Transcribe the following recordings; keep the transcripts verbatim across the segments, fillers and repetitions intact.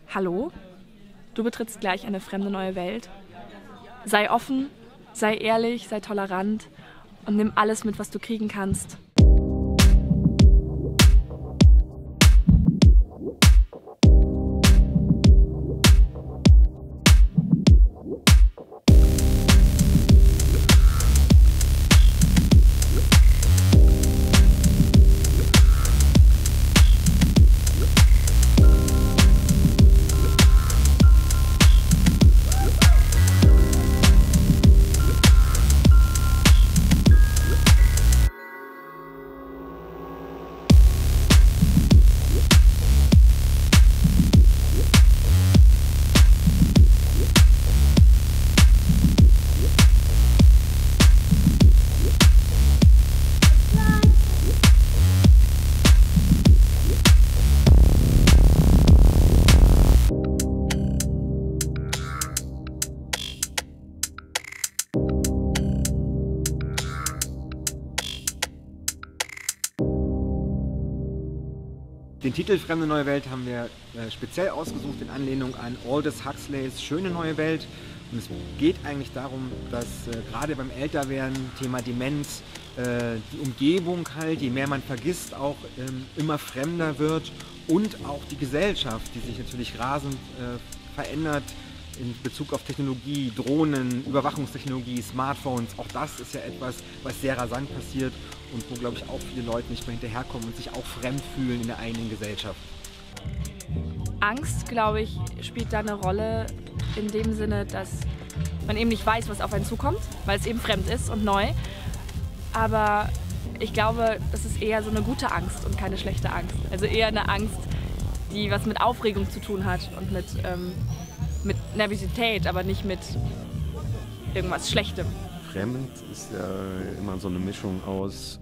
Hallo, du betrittst gleich eine fremde neue Welt. Sei offen, sei ehrlich, sei tolerant und nimm alles mit, was du kriegen kannst. Den Titel Fremde neue Welt haben wir äh, speziell ausgesucht in Anlehnung an Aldous Huxleys Schöne neue Welt. Und es geht eigentlich darum, dass äh, gerade beim Älterwerden, Thema Demenz, äh, die Umgebung halt, je mehr man vergisst, auch ähm, immer fremder wird und auch die Gesellschaft, die sich natürlich rasend äh, verändert in Bezug auf Technologie, Drohnen, Überwachungstechnologie, Smartphones. Auch das ist ja etwas, was sehr rasant passiert und wo, glaube ich, auch viele Leute nicht mehr hinterherkommen und sich auch fremd fühlen in der eigenen Gesellschaft. Angst, glaube ich, spielt da eine Rolle in dem Sinne, dass man eben nicht weiß, was auf einen zukommt, weil es eben fremd ist und neu. Aber ich glaube, das ist eher so eine gute Angst und keine schlechte Angst. Also eher eine Angst, die was mit Aufregung zu tun hat und mit, ähm, mit Nervosität, aber nicht mit irgendwas Schlechtem. Fremd ist ja immer so eine Mischung aus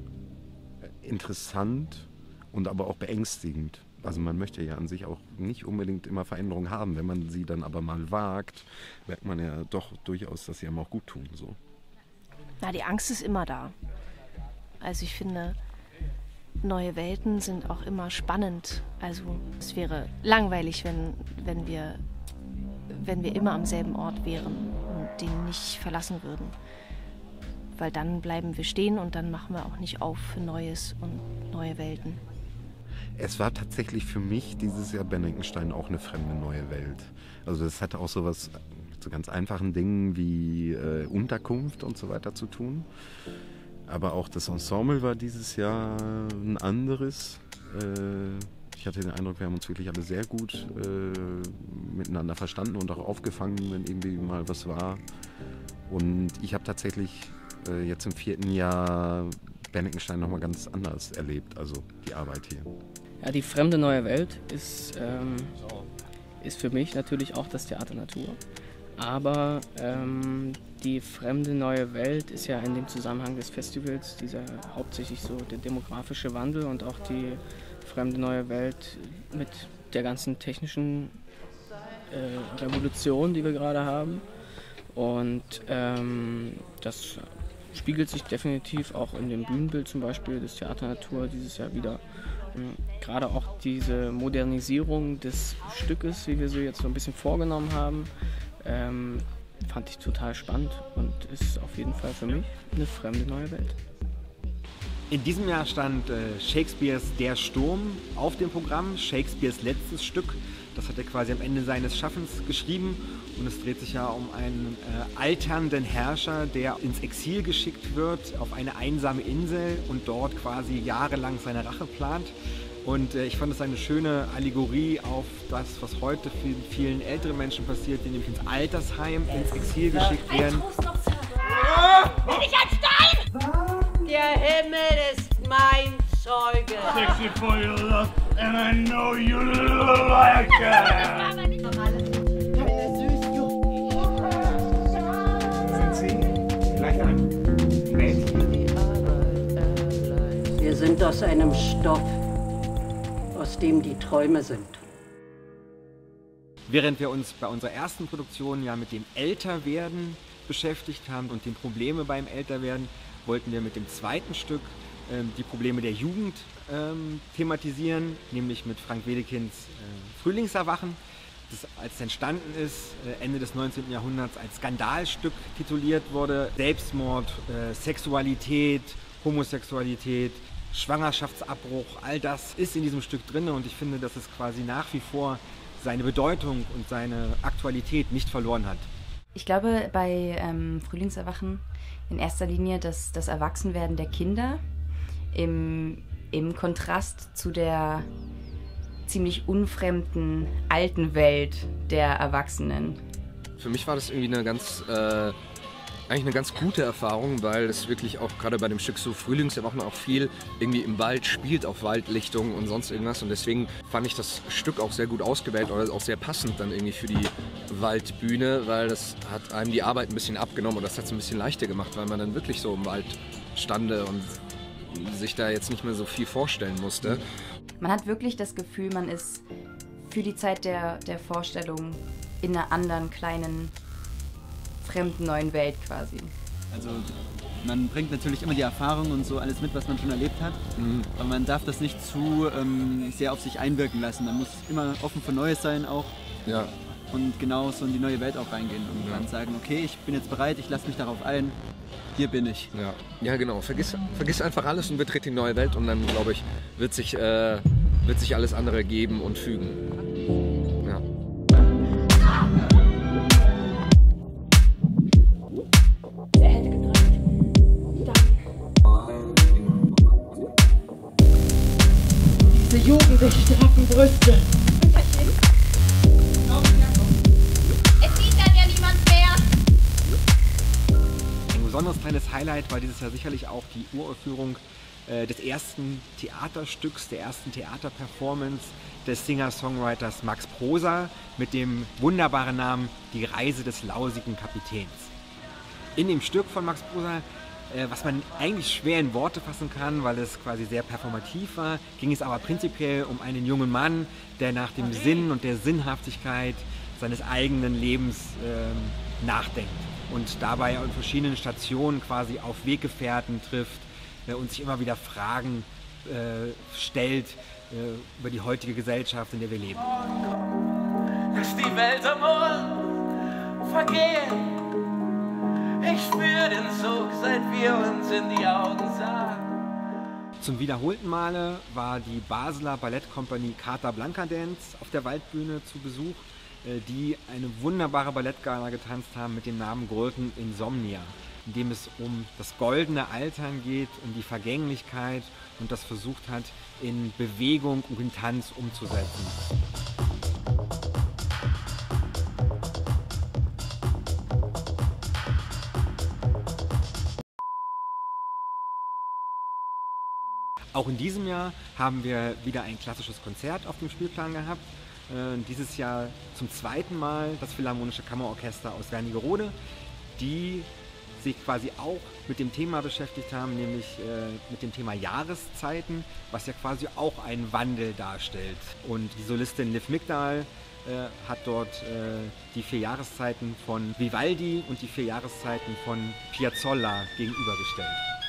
interessant und aber auch beängstigend. Also man möchte ja an sich auch nicht unbedingt immer Veränderungen haben. Wenn man sie dann aber mal wagt, merkt man ja doch durchaus, dass sie einem auch gut tun. So. Na, die Angst ist immer da. Also ich finde, neue Welten sind auch immer spannend. Also es wäre langweilig, wenn, wenn wir wenn wir immer am selben Ort wären und den nicht verlassen würden. Weil dann bleiben wir stehen und dann machen wir auch nicht auf für Neues und neue Welten. Es war tatsächlich für mich dieses Jahr Bennigsenstein auch eine fremde neue Welt. Also das hatte auch so was mit so ganz einfachen Dingen wie äh, Unterkunft und so weiter zu tun. Aber auch das Ensemble war dieses Jahr ein anderes. Äh, Ich hatte den Eindruck, wir haben uns wirklich alle sehr gut äh, miteinander verstanden und auch aufgefangen, wenn irgendwie mal was war. Und ich habe tatsächlich äh, jetzt im vierten Jahr Bennigsenstein nochmal ganz anders erlebt, also die Arbeit hier. Ja, die fremde neue Welt ist, ähm, ist für mich natürlich auch das Theater Natur. Aber ähm, die fremde neue Welt ist ja in dem Zusammenhang des Festivals dieser hauptsächlich so der demografische Wandel und auch die fremde neue Welt mit der ganzen technischen äh, Revolution, die wir gerade haben. Und ähm, das spiegelt sich definitiv auch in dem Bühnenbild zum Beispiel des Theater Natur dieses Jahr wieder. Ähm, gerade auch diese Modernisierung des Stückes, wie wir sie jetzt so ein bisschen vorgenommen haben, ähm, fand ich total spannend und ist auf jeden Fall für mich eine fremde neue Welt. In diesem Jahr stand äh, Shakespeares Der Sturm auf dem Programm, Shakespeares letztes Stück. Das hat er quasi am Ende seines Schaffens geschrieben und es dreht sich ja um einen äh, alternden Herrscher, der ins Exil geschickt wird auf eine einsame Insel und dort quasi jahrelang seine Rache plant. Und äh, ich fand es eine schöne Allegorie auf das, was heute vielen, vielen älteren Menschen passiert, die nämlich ins Altersheim, ins Exil geschickt werden. Bin ich ein Stein? Der Himmel ist mein Zeuge. sixty-four you look, and I know you like it. Sind Sie vielleicht ein Mädchen? Wir sind aus einem Stoff, aus dem die Träume sind. Während wir uns bei unserer ersten Produktion ja mit dem Älterwerden beschäftigt haben und den Probleme beim Älterwerden, wollten wir mit dem zweiten Stück ähm, die Probleme der Jugend ähm, thematisieren, nämlich mit Frank Wedekinds äh, Frühlingserwachen, das als entstanden ist, äh, Ende des neunzehnten Jahrhunderts als Skandalstück tituliert wurde. Selbstmord, äh, Sexualität, Homosexualität, Schwangerschaftsabbruch, all das ist in diesem Stück drin und ich finde, dass es quasi nach wie vor seine Bedeutung und seine Aktualität nicht verloren hat. Ich glaube bei ähm, Frühlingserwachen in erster Linie das, das Erwachsenwerden der Kinder im, im Kontrast zu der ziemlich unfremden alten Welt der Erwachsenen. Für mich war das irgendwie eine ganz... Äh eigentlich eine ganz gute Erfahrung, weil es wirklich auch gerade bei dem Stück so Frühlingserwachen auch viel irgendwie im Wald spielt, auf Waldlichtungen und sonst irgendwas und deswegen fand ich das Stück auch sehr gut ausgewählt oder auch sehr passend dann irgendwie für die Waldbühne, weil das hat einem die Arbeit ein bisschen abgenommen und das hat es ein bisschen leichter gemacht, weil man dann wirklich so im Wald stande und sich da jetzt nicht mehr so viel vorstellen musste. Man hat wirklich das Gefühl, man ist für die Zeit der, der Vorstellung in einer anderen kleinen fremden neuen Welt quasi. Also man bringt natürlich immer die Erfahrung und so alles mit, was man schon erlebt hat, mhm. aber man darf das nicht zu ähm, sehr auf sich einwirken lassen. Man muss immer offen für Neues sein auch ja. und genau so in die neue Welt auch reingehen und ja. dann sagen, okay, ich bin jetzt bereit, ich lasse mich darauf ein, hier bin ich. Ja, ja genau, vergiss, vergiss einfach alles und betritt die neue Welt und dann, glaube ich, wird sich, äh, wird sich alles andere geben und fügen. Ja. Diese jugendlich straffen Brüste. Es sieht dann ja niemand mehr. Ein besonderes kleines Highlight war dieses Jahr sicherlich auch die Uraufführung äh, des ersten Theaterstücks, der ersten Theaterperformance des Singer-Songwriters Max Prosa mit dem wunderbaren Namen Die Reise des lausigen Kapitäns. In dem Stück von Max Prosa, was man eigentlich schwer in Worte fassen kann, weil es quasi sehr performativ war, ging es aber prinzipiell um einen jungen Mann, der nach dem Sinn und der Sinnhaftigkeit seines eigenen Lebens äh, nachdenkt und dabei an verschiedenen Stationen quasi auf Weggefährten trifft äh, und sich immer wieder Fragen äh, stellt äh, über die heutige Gesellschaft, in der wir leben. Lass die Welt am Morgen vergehen. Ich spür den Sog, seit wir uns in die Augen sahen. Zum wiederholten Male war die Basler Ballettkompanie Carta Blanca Dance auf der Waldbühne zu Besuch, die eine wunderbare Ballettgala getanzt haben mit dem Namen Golden Insomnia, in dem es um das goldene Altern geht, um die Vergänglichkeit und das versucht hat, in Bewegung und in Tanz umzusetzen. Auch in diesem Jahr haben wir wieder ein klassisches Konzert auf dem Spielplan gehabt. Äh, dieses Jahr zum zweiten Mal das Philharmonische Kammerorchester aus Wernigerode, die sich quasi auch mit dem Thema beschäftigt haben, nämlich äh, mit dem Thema Jahreszeiten, was ja quasi auch einen Wandel darstellt. Und die Solistin Liv Migdal äh, hat dort äh, die vier Jahreszeiten von Vivaldi und die vier Jahreszeiten von Piazzolla gegenübergestellt.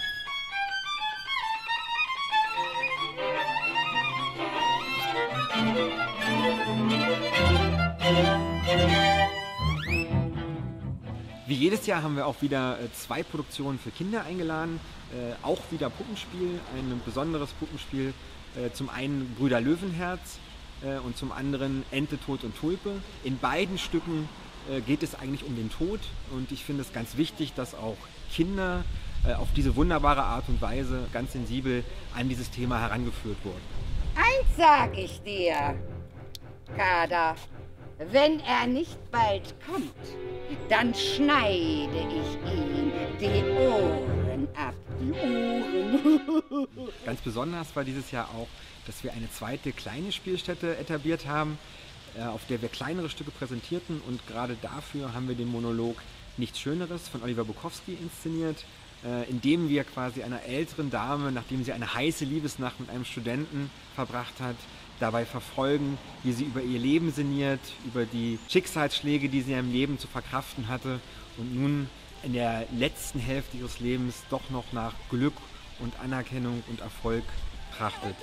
Wie jedes Jahr haben wir auch wieder äh, zwei Produktionen für Kinder eingeladen, äh, auch wieder Puppenspiel, ein besonderes Puppenspiel, äh, zum einen Brüder Löwenherz äh, und zum anderen Ente, Tod und Tulpe. In beiden Stücken äh, geht es eigentlich um den Tod und ich finde es ganz wichtig, dass auch Kinder äh, auf diese wunderbare Art und Weise ganz sensibel an dieses Thema herangeführt wurden. Eins sag ich dir, Kader. Wenn er nicht bald kommt, dann schneide ich ihm die Ohren ab. Die Ohren. Ganz besonders war dieses Jahr auch, dass wir eine zweite kleine Spielstätte etabliert haben, auf der wir kleinere Stücke präsentierten und gerade dafür haben wir den Monolog Nichts Schöneres von Oliver Bukowski inszeniert, in dem wir quasi einer älteren Dame, nachdem sie eine heiße Liebesnacht mit einem Studenten verbracht hat, dabei verfolgen, wie sie über ihr Leben sinniert, über die Schicksalsschläge, die sie im Leben zu verkraften hatte und nun in der letzten Hälfte ihres Lebens doch noch nach Glück und Anerkennung und Erfolg prachtet.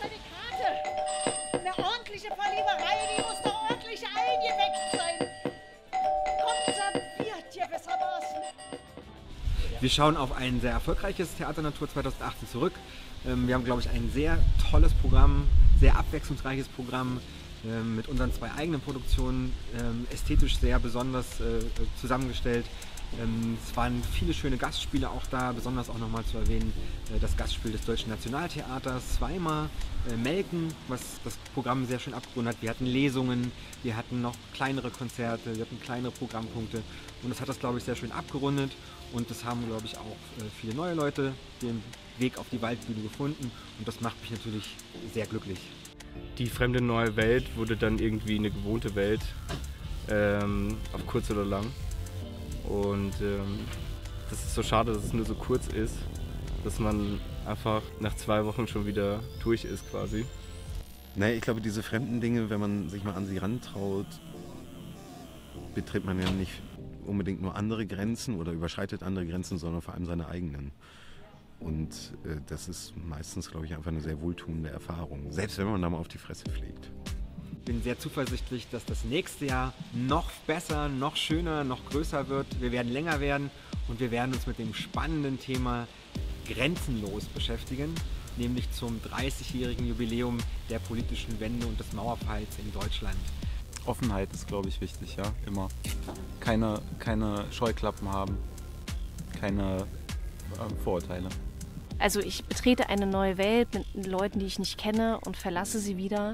Eine ordentliche Verlieberei, die muss doch ordentlich eingeweckt sein. Kommt serviert, gewissermaßen. Wir schauen auf ein sehr erfolgreiches Theater Natur zweitausendachtzehn zurück. Wir haben, glaube ich, ein sehr tolles Programm, sehr abwechslungsreiches Programm mit unseren zwei eigenen Produktionen, ästhetisch sehr besonders zusammengestellt. Es waren viele schöne Gastspiele auch da, besonders auch nochmal zu erwähnen das Gastspiel des Deutschen Nationaltheaters, zweimal Melken, was das Programm sehr schön abgerundet hat. Wir hatten Lesungen, wir hatten noch kleinere Konzerte, wir hatten kleinere Programmpunkte und das hat das, glaube ich, sehr schön abgerundet und das haben, glaube ich, auch viele neue Leute den Weg auf die Waldbühne gefunden und das macht mich natürlich sehr glücklich. Die fremde neue Welt wurde dann irgendwie eine gewohnte Welt, ähm, auf kurz oder lang. Und ähm, das ist so schade, dass es nur so kurz ist, dass man einfach nach zwei Wochen schon wieder durch ist quasi. Naja, ich glaube, diese fremden Dinge, wenn man sich mal an sie rantraut, betritt man ja nicht unbedingt nur andere Grenzen oder überschreitet andere Grenzen, sondern vor allem seine eigenen. Und äh, das ist meistens, glaube ich, einfach eine sehr wohltuende Erfahrung, selbst wenn man da mal auf die Fresse fliegt. Ich bin sehr zuversichtlich, dass das nächste Jahr noch besser, noch schöner, noch größer wird. Wir werden länger werden und wir werden uns mit dem spannenden Thema Grenzenlos beschäftigen, nämlich zum dreißigjährigen Jubiläum der politischen Wende und des Mauerfalls in Deutschland. Offenheit ist, glaube ich, wichtig, ja, immer. Keine, keine Scheuklappen haben, keine äh, Vorurteile. Also ich betrete eine neue Welt mit Leuten, die ich nicht kenne und verlasse sie wieder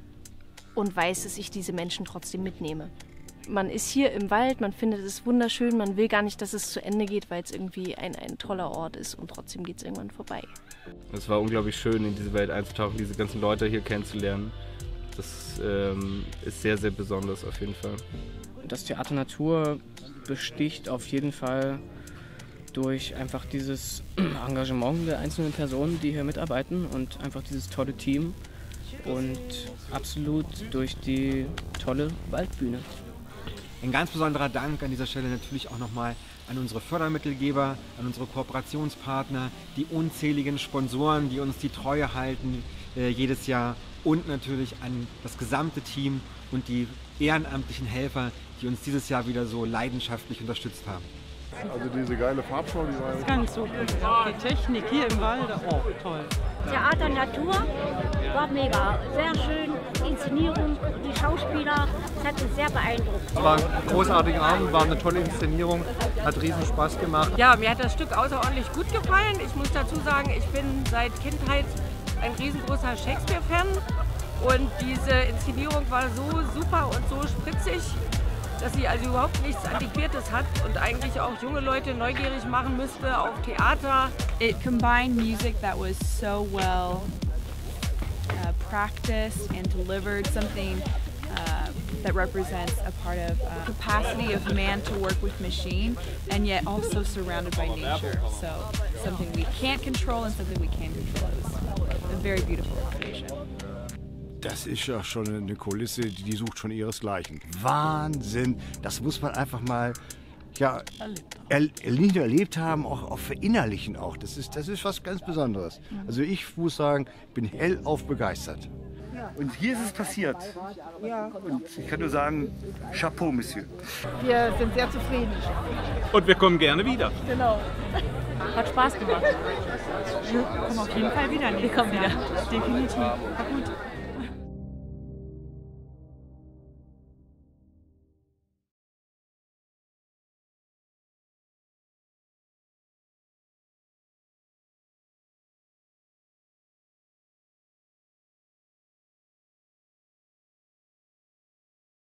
und weiß, dass ich diese Menschen trotzdem mitnehme. Man ist hier im Wald, man findet es wunderschön, man will gar nicht, dass es zu Ende geht, weil es irgendwie ein, ein toller Ort ist und trotzdem geht es irgendwann vorbei. Es war unglaublich schön, in diese Welt einzutauchen, diese ganzen Leute hier kennenzulernen. Das ähm, ist sehr, sehr besonders auf jeden Fall. Das Theater Natur besticht auf jeden Fall durch einfach dieses Engagement der einzelnen Personen, die hier mitarbeiten und einfach dieses tolle Team und absolut durch die tolle Waldbühne. Ein ganz besonderer Dank an dieser Stelle natürlich auch nochmal an unsere Fördermittelgeber, an unsere Kooperationspartner, die unzähligen Sponsoren, die uns die Treue halten äh, jedes Jahr und natürlich an das gesamte Team und die ehrenamtlichen Helfer, die uns dieses Jahr wieder so leidenschaftlich unterstützt haben. Also diese geile Farbschau, die war ganz so gut. Die Technik hier im Wald, oh toll. Theater Natur war mega, sehr schön, Inszenierung, die Schauspieler, das hat mich sehr beeindruckt. Es war ein großartiger Abend, war eine tolle Inszenierung, hat riesen Spaß gemacht. Ja, mir hat das Stück außerordentlich gut gefallen. Ich muss dazu sagen, ich bin seit Kindheit ein riesengroßer Shakespeare-Fan und diese Inszenierung war so super und so spritzig, dass sie also überhaupt nichts Antiquiertes hat und eigentlich auch junge Leute neugierig machen müsste auf Theater. It combined music that was so well uh, practiced and delivered, something uh, that represents a part of uh, capacity of man to work with machine and yet also surrounded by nature. So something we can't control and something we can control. It was a very beautiful creation. Das ist ja schon eine Kulisse, die sucht schon ihresgleichen. Wahnsinn! Das muss man einfach mal ja, er, nicht nur erlebt haben, auch, auch verinnerlichen auch. Das ist, das ist was ganz Besonderes. Also ich muss sagen, bin hellauf begeistert. Und hier ist es passiert. Und ich kann nur sagen, Chapeau, Monsieur. Wir sind sehr zufrieden. Und wir kommen gerne wieder. Genau. Hat Spaß gemacht. Wir kommen auf jeden Fall wieder. Wir kommen wieder. Definitiv. War gut.